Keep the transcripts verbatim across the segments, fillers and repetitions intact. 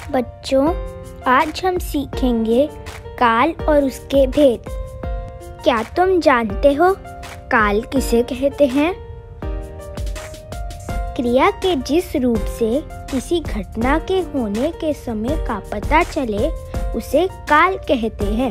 बच्चों, आज हम सीखेंगे काल और उसके भेद। क्या तुम जानते हो काल किसे कहते हैं? क्रिया के जिस रूप से किसी घटना के होने के समय का पता चले उसे काल कहते हैं।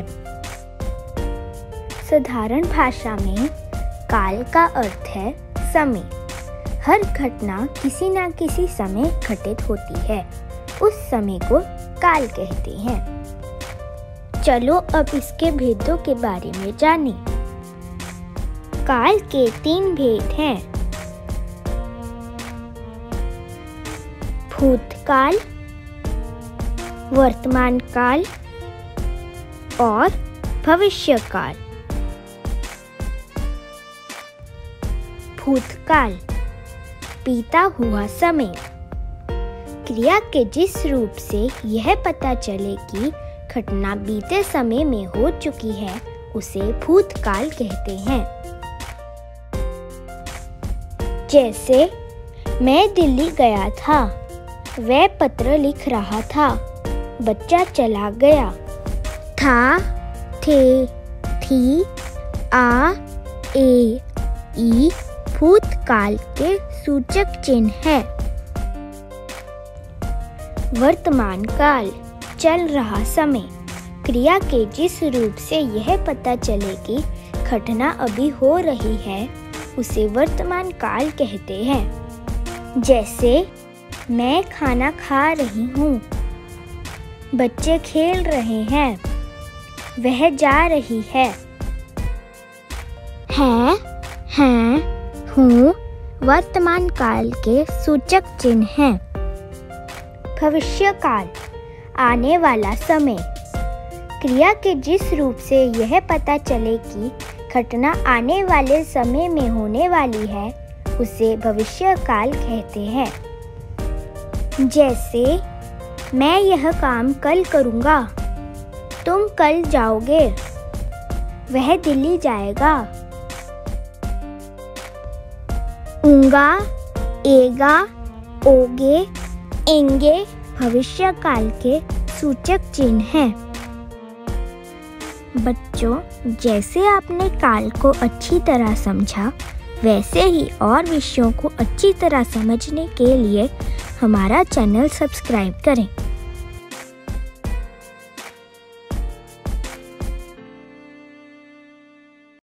साधारण भाषा में काल का अर्थ है समय। हर घटना किसी न किसी समय घटित होती है, उस समय को काल कहते हैं। चलो अब इसके भेदों के बारे में जानें। काल के तीन भेद हैं: भूतकाल, वर्तमान काल और भविष्यकाल। भूतकाल, बीता हुआ समय। क्रिया के जिस रूप से यह पता चले कि घटना बीते समय में हो चुकी है उसे भूतकाल कहते हैं। जैसे मैं दिल्ली गया था, वह पत्र लिख रहा था, बच्चा चला गया। था, थे, थी, आ, ए, ई भूतकाल के सूचक चिन्ह है। वर्तमान काल, चल रहा समय। क्रिया के जिस रूप से यह पता चले कि घटना अभी हो रही है उसे वर्तमान काल कहते हैं। जैसे मैं खाना खा रही हूँ, बच्चे खेल रहे हैं, वह जा रही है। है, हैं, हूँ वर्तमान काल के सूचक चिन्ह हैं। भविष्यकाल, आने वाला समय। क्रिया के जिस रूप से यह पता चले कि घटना आने वाले समय में होने वाली है उसे भविष्यकाल कहते हैं। जैसे मैं यह काम कल करूँगा, तुम कल जाओगे, वह दिल्ली जाएगा। ऊँगा, एगा, ओगे, एंगे भविष्यकाल के सूचक चिन्ह हैं। बच्चों, जैसे आपने काल को अच्छी तरह समझा, वैसे ही और विषयों को अच्छी तरह समझने के लिए हमारा चैनल सब्सक्राइब करें।